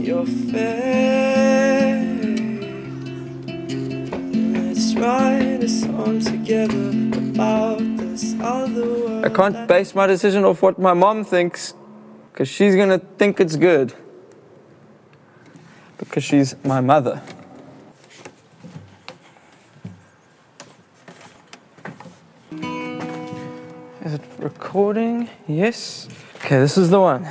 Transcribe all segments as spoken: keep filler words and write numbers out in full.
your face. Let's write a song together about this other world. I can't base my decision off what my mom thinks, because she's gonna think it's good. Because she's my mother. Is it recording? Yes. Okay, this is the one.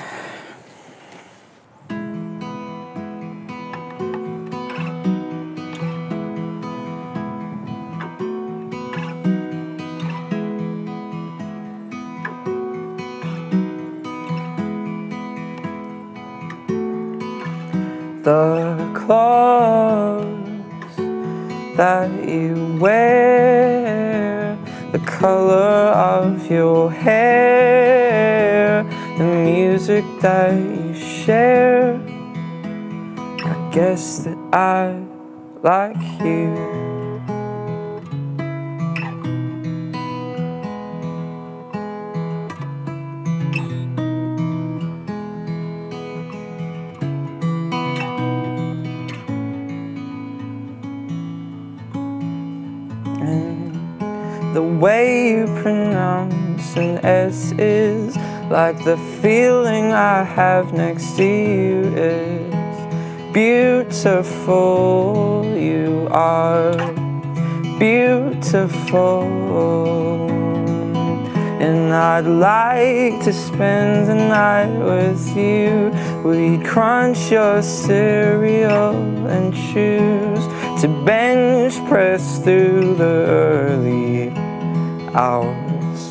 The clothes that you wear, the color of your hair, the music that you share. I guess that I like you. The way you pronounce an S is like the feeling I have next to you is beautiful. You are beautiful, and I'd like to spend the night with you. We'd crunch your cereal and choose to bench press through the early hours.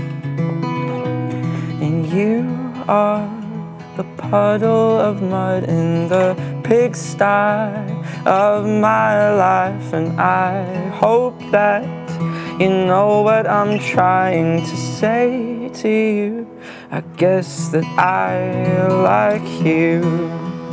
And you are the puddle of mud in the pigsty of my life, and I hope that you know what I'm trying to say to you. I guess that I like you.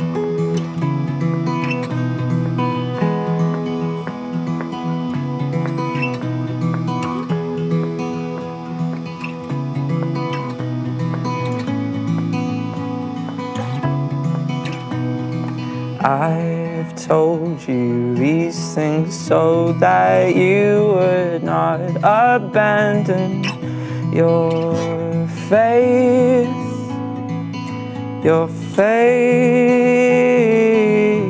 I've told you these things so that you would not abandon your faith, your faith.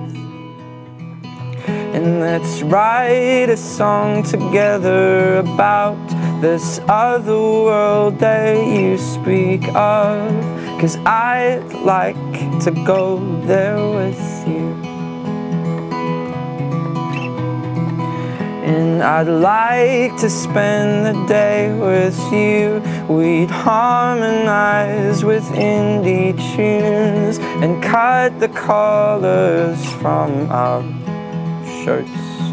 And let's write a song together about this other world that you speak of, 'cause I'd like to go there with you. And I'd like to spend the day with you. We'd harmonize with indie tunes and cut the collars from our shirts.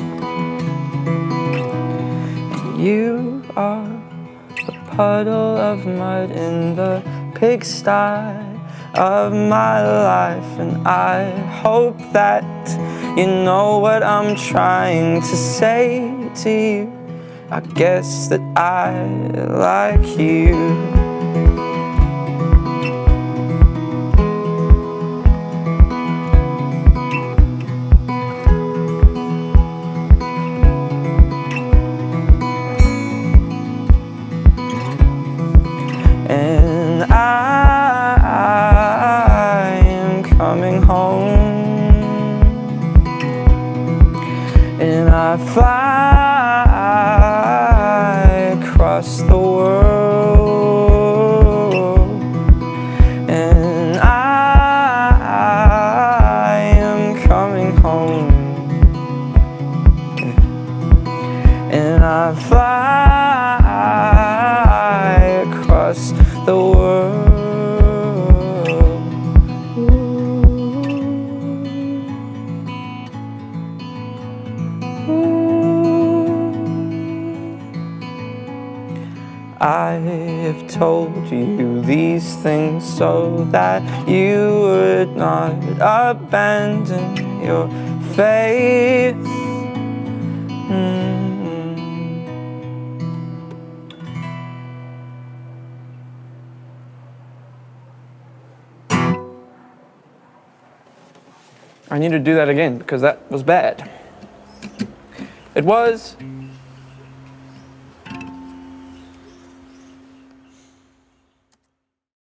You are the puddle of mud in the pigsty of my life, and I hope that you know what I'm trying to say to you. I guess that I like you. And I am coming home, and I fly across the world, and I am coming home, and I fly across the world. I've told you these things so that you would not abandon your faith. Mm. I need to do that again because that was bad. It was